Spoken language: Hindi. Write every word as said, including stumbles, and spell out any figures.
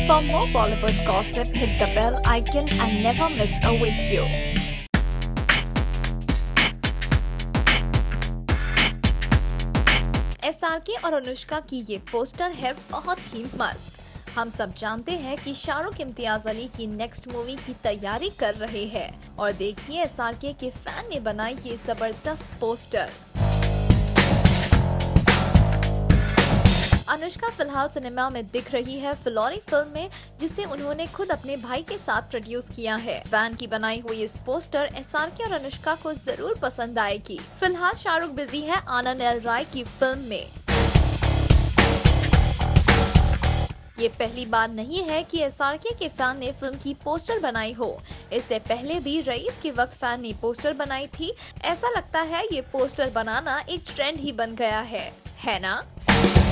For more Bollywood gossip, hit the bell icon and never miss a video. S R K और अनुष्का की ये पोस्टर है बहुत ही मस्त। हम सब जानते हैं कि शाहरुख इम्तियाज अली की नेक्स्ट मूवी की तैयारी कर रहे हैं और देखिए एस आर के के फैन ने बनाई ये जबरदस्त पोस्टर। अनुष्का फिलहाल सिनेमा में दिख रही है फिलौरी फिल्म में, जिसे उन्होंने खुद अपने भाई के साथ प्रोड्यूस किया है। फैन की बनाई हुई इस पोस्टर एस आर के और अनुष्का को जरूर पसंद आएगी। फिलहाल शाहरुख बिजी है आनंद एल राय की फिल्म में। ये पहली बार नहीं है कि एस आर के के फैन ने फिल्म की पोस्टर बनाई हो। इससे पहले भी रईस के वक्त फैन ने पोस्टर बनाई थी। ऐसा लगता है ये पोस्टर बनाना एक ट्रेंड ही बन गया है, है ना?